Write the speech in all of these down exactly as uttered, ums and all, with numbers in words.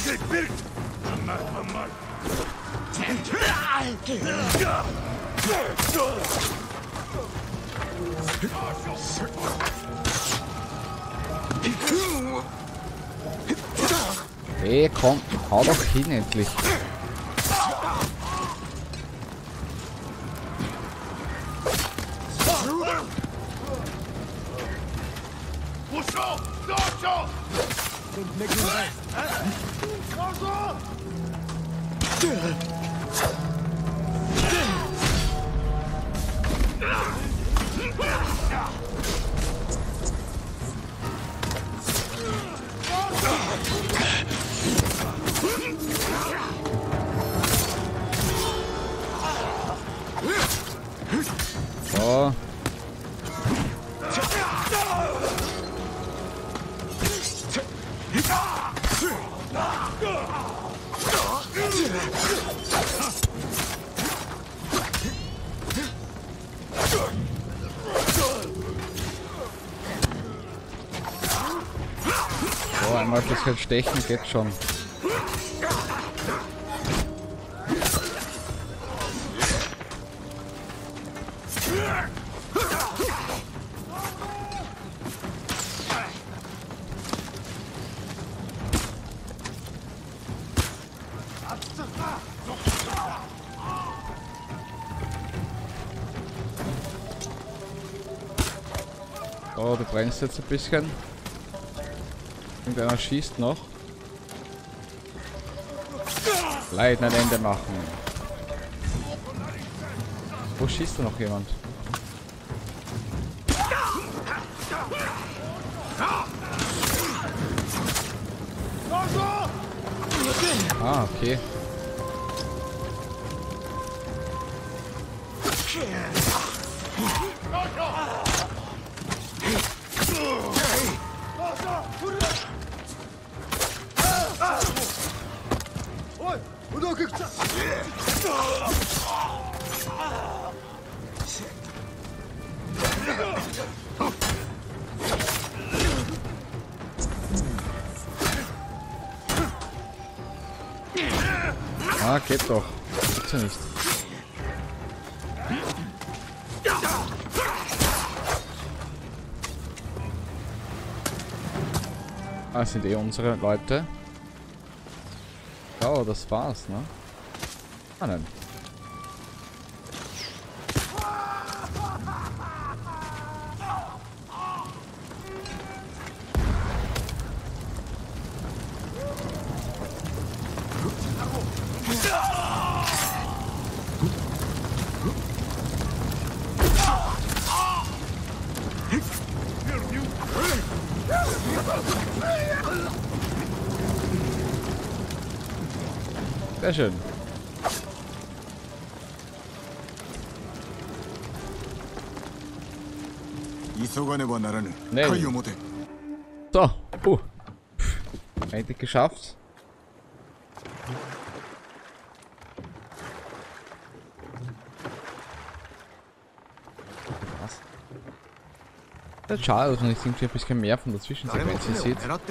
Hey, komm, hau doch hin endlich. So. So, einmal ein bisschen stechen geht schon. Oh, du brennst jetzt ein bisschen. Irgendeiner schießt noch. Leiden ein Ende machen. Wo schießt da noch jemand? Ah, okay. Ah, geht doch. Gibt's ja nicht. Ah, sind eh unsere Leute. Oh, das war's, ne? Ah, nein. Sehr schön. Nee. So, puh. Eigentlich geschafft. Was? Das ist schade, dass man nicht irgendwie ein bisschen mehr von der Zwischensequenz hier sieht. Ja,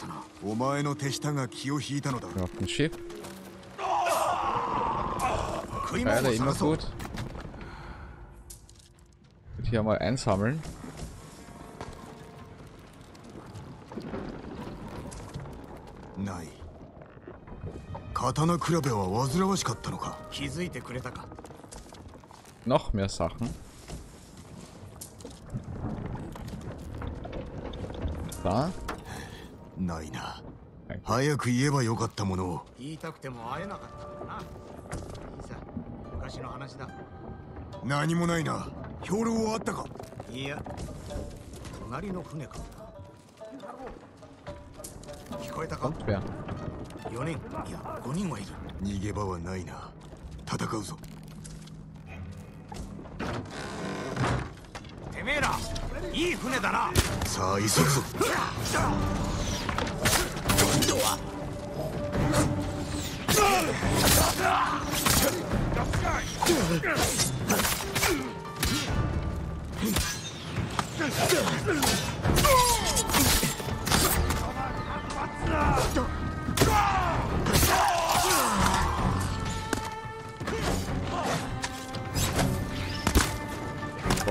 auf dem Schiff. Pfeile immer gut. Ich will hier mal einsammeln. Nein. Noch mehr Sachen. Da. Nein. 早く言えばよかったものを。 言いたくても会えなかったからな。いいさ、昔の話だ。 何もないな。兵糧はあったか。 いや、隣の船か。聞こえたか？よにん、いやごにんはいる。 逃げ場はないな。戦うぞ。 てめえら、いい船だな。 さあ急ぐぞ。今度は。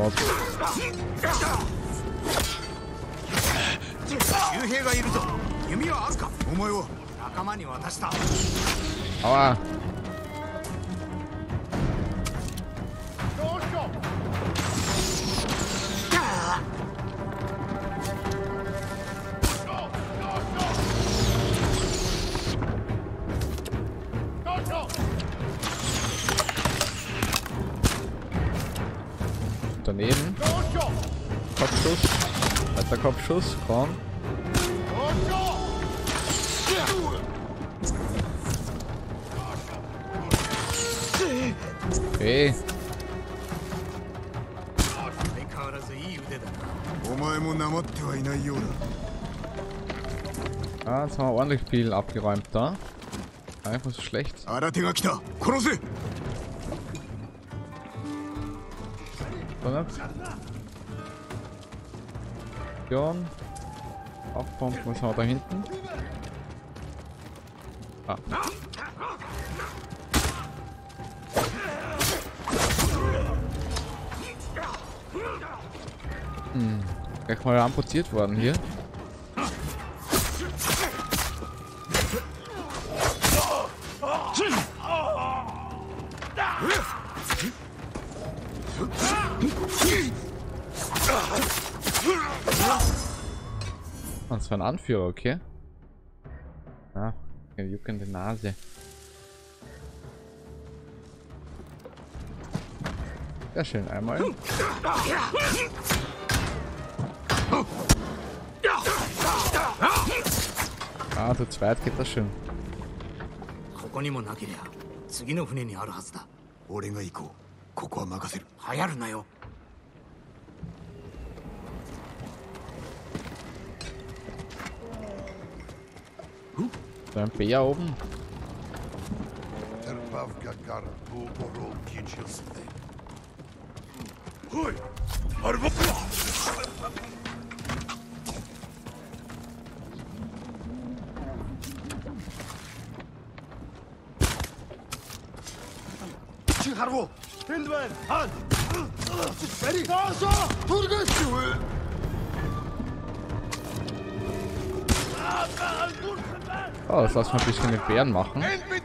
aus. 幽兵がいるぞ。弓はあるか。お前は仲間に渡した。 Aua. Daneben. Kopfschuss. Weiter Kopfschuss. Komm. Okay. 相変わらずいい腕だな。 お前もなまってはいないようだ。 Ah, jetzt haben wir ordentlich viel abgeräumt da. Einfach so schlecht. 新手が来た。殺せ。 Option. Aufpumpen, was haben wir da hinten? Ah. Hm. Gleich mal amputiert worden hier. Das war ein Anführer, okay. Ah, eine juckende Nase. Sehr schön, einmal. Ah, zu zweit geht das schon. ここにもなけりゃ次の船にあるはずだ。 俺が行こう。ここは任せる。 流行るなよ。 So ein Bär oben. Oh, das lassen wir ein bisschen den Bären machen.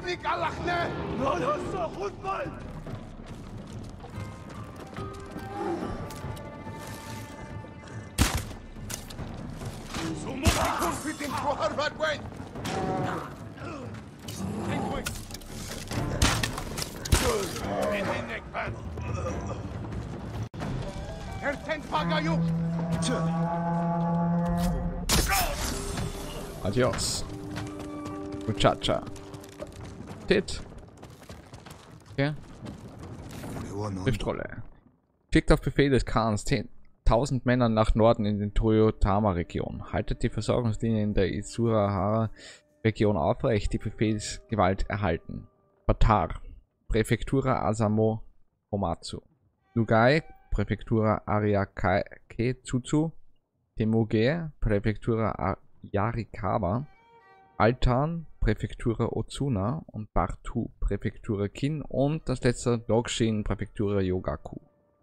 Adios. Muchacha. Tit. Okay. Schriftrolle. Schickt auf Befehl des Khans zehntausend Männer nach Norden in den Toyotama-Region. Haltet die Versorgungslinie in der Isurahara-Region aufrecht. Die Befehlsgewalt erhalten. Batar. Präfektura Asamo Komatsu. Nugai. Präfektura Ariake-Tsutsu. Temuge. Präfektura Yarikawa. Altan, Präfektura Otsuna und Bartu, Präfektura Kin und das letzte Logshin, Präfektura Yogaku.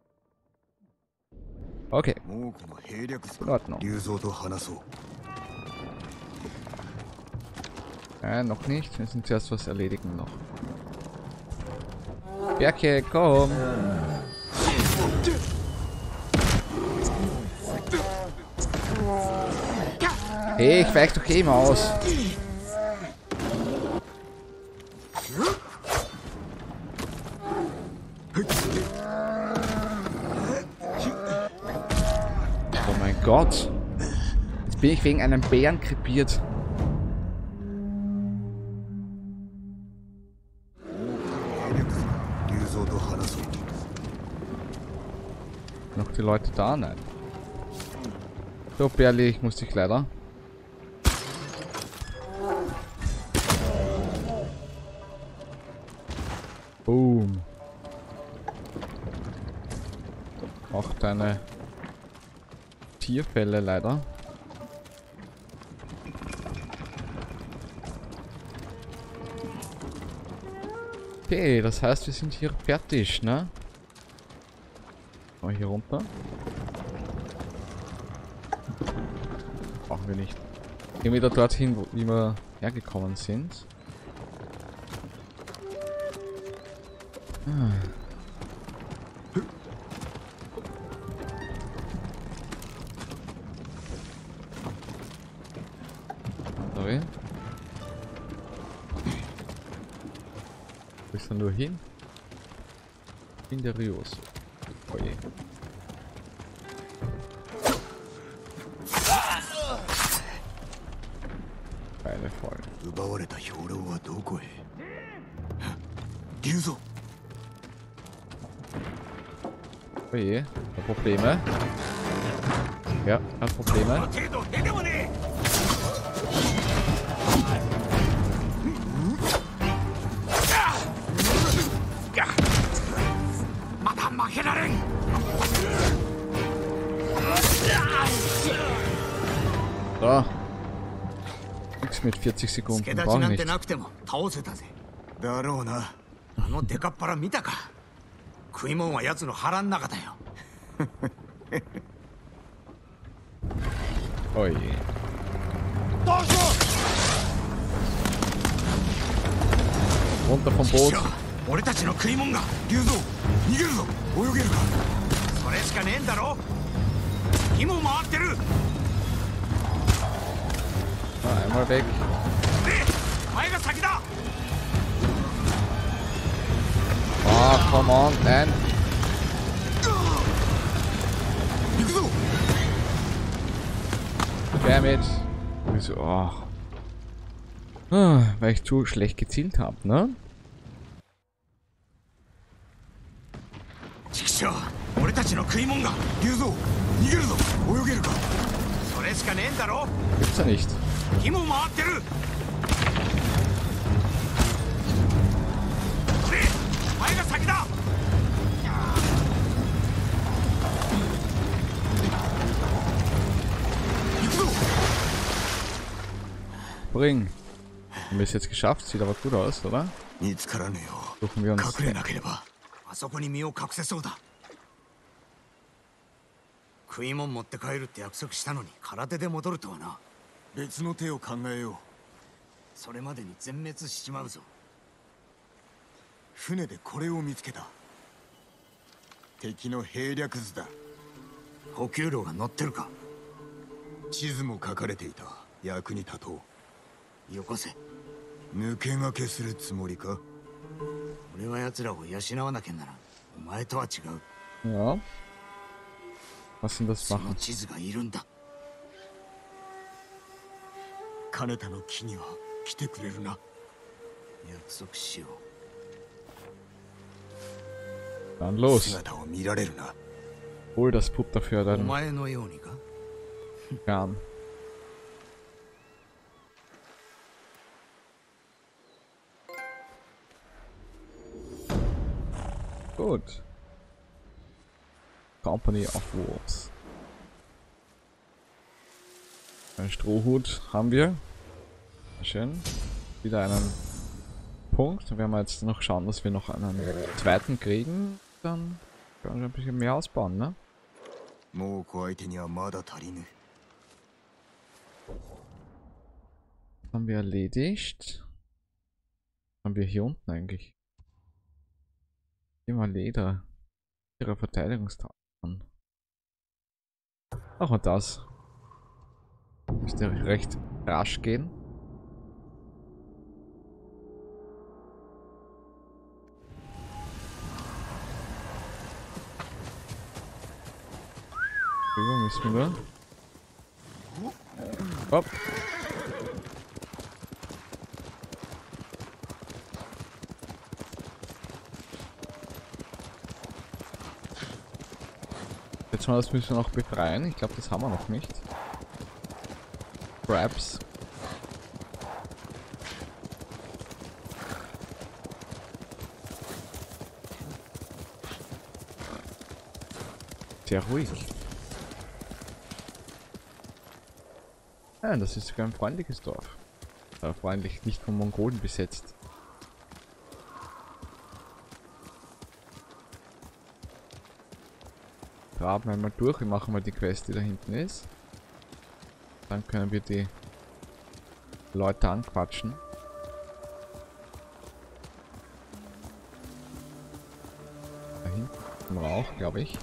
Okay. In Ordnung. Äh, noch nicht. Wir müssen zuerst was erledigen noch. Berke, komm! Hey, ich weich doch eh immer aus. Oh mein Gott. Jetzt bin ich wegen einem Bären krepiert. Noch die Leute da? Nein. So, Bärli, ich muss dich leider. Boom. Auch deine Tierfälle leider. Okay, das heißt, wir sind hier fertig, ne? Mal hier runter. Brauchen wir nicht. Gehen wir wieder dorthin, wo wie wir hergekommen sind. Ah. Sorry. Wo ist er nur hin? In der Rios. Oh je. Beide voll. 奪われた兵糧はどこへ？龍蔵。 Oh je, hat Probleme. Ja, hat Probleme. So. Nix mit vierzig Sekunden, brauchen nicht. だろうな。 あのデカっ腹見たか。食い物は奴の腹ん中だよ。 Oh je. Runter vom Boot. 俺たちの食い物が。 龍蔵、逃げるぞ。泳げるか。 それしかねえんだろ。火も回ってる。 Ah, einmal weg. お前が先だ。 Ah, come on, nein. 行くぞ。 Damit. Wieso? Oh. Ah, weil ich zu schlecht gezielt habe, ne? ちくしょう、俺たちの食い物が。 龍蔵、逃げるぞ。泳げるか。 それしかねえんだろ。 Gibt's ja nicht. 火も回ってる。お前が先だ。 Bring. Haben wir es jetzt geschafft? Sieht aber gut aus, oder? 見つからねえよ。 Suchen wir uns. 隠れなければ。 あそこに身を隠せそうだ。食い物持って帰るって約束したのに空手で戻るとはな。 別の手を考えよう。 それまでに全滅しちまうぞ。 船でこれを見つけた。敵の兵略図だ。 補給路が乗ってるか。 地図も書かれていた。役に立とう。 よこせ。 抜け駆けするつもりか。 俺は奴らを養わなきゃならん。お前とは違う。 Ja. Was sind das その machen? 地図がいるんだ。 金田の木には来てくれるな。 約束しよう。 Dann los. 姿を見られるな。 Hol das Pup dafür お dann 前のようにか。 gern. Gut. Company of Wolves. Ein Strohhut haben wir. Schön. Wieder einen Punkt. Werden wir jetzt noch schauen, dass wir noch einen zweiten kriegen. Dann können wir ein bisschen mehr ausbauen, ne? もう小相手にはまだ足りぬ。 Haben wir erledigt. Haben wir hier unten eigentlich? Immer Leder. Ihre Verteidigungstaten. Auch und das. Müsste recht rasch gehen. Rüber müssen wir. Hopp. Jetzt mal, das müssen wir noch befreien. Ich glaube, das haben wir noch nicht. Crabs. Sehr ruhig. Ja, das ist sogar ein freundliches Dorf. Äh, freundlich, nicht von Mongolen besetzt. traben einmal durch. Wir machen mal die Quest, die da hinten ist. Dann können wir die Leute anquatschen. Da hinten im Rauch, glaube ich.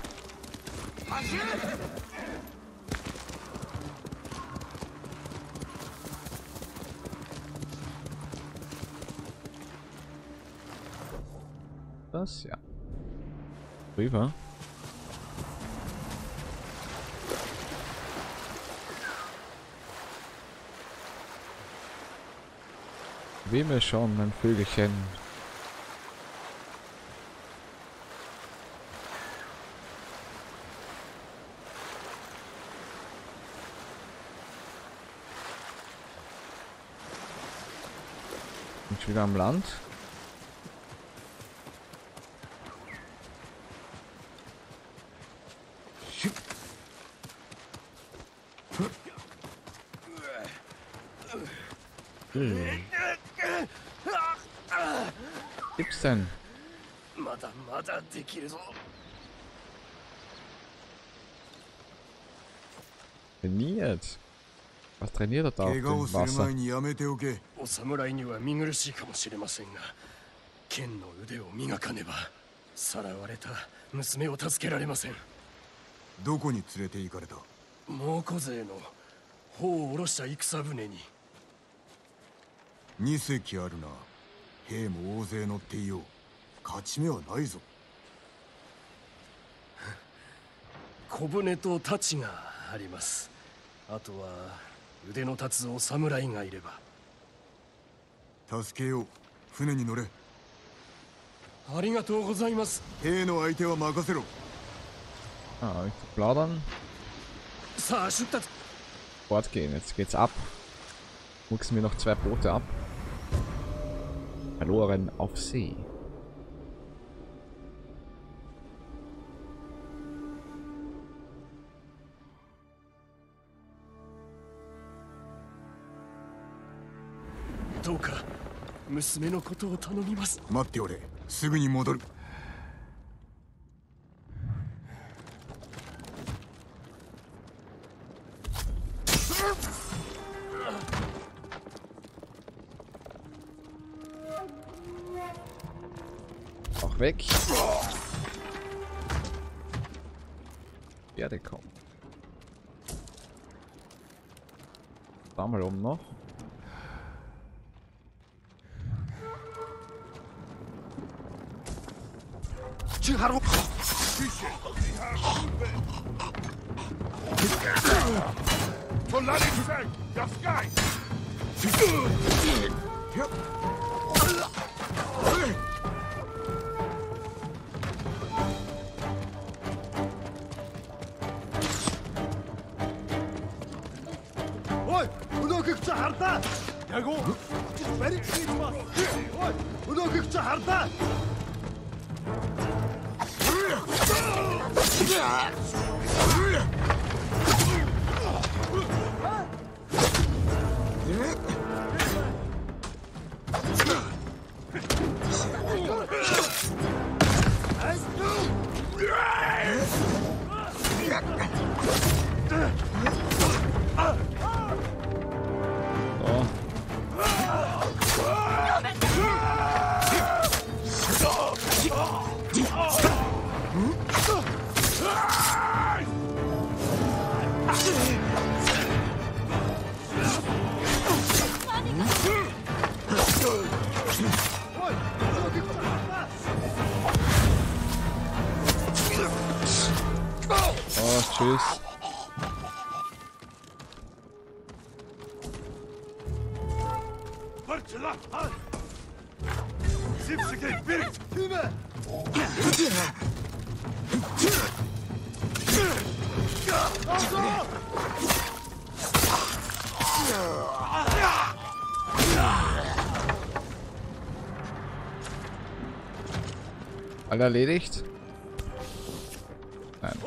Das, ja. Rüber. Wem es schon, mein Vögelchen. Bin schon wieder am Land. Hm. Gibt's denn? Trainiert. Was trainiert er da auf dem Wasser? お侍には見苦しいかもしれませんが、剣の腕を磨かねばさらわれた娘を助けられません。 どこに連れて行かれた？ 猛虎勢の砲を下ろした戦船に。 二隻あるな。兵も大勢乗っていよう。勝ち目はないぞ。 小舟と太刀があります。あとは腕の立つお侍がいれば。 助けよう。船に乗れ。 ありがとうございます。 兵の相手は任せろ。 Ah, ich plaudern. さあ出立。 Fortgehen, jetzt geht's ab. Wuchsen wir noch zwei Boote ab. Verloren auf See. Doka, 娘のことを頼みます。 待っておれ。すぐに戻る。 Auch weg. Erde kommt. Da mal oben noch. Oh, tschüss. Alle erledigt? Nein.